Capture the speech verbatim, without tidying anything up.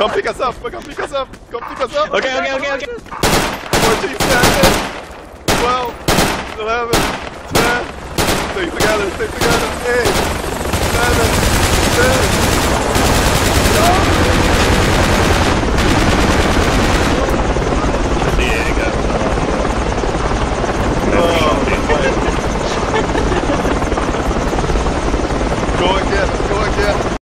Come pick us up. Come pick us up. Come pick us up. Okay, okay, okay, okay. fourteen, seven, twelve, eleven, ten. Stay together. Stay together. eight, seven, six. Diego. Oh, go again. Let's go again.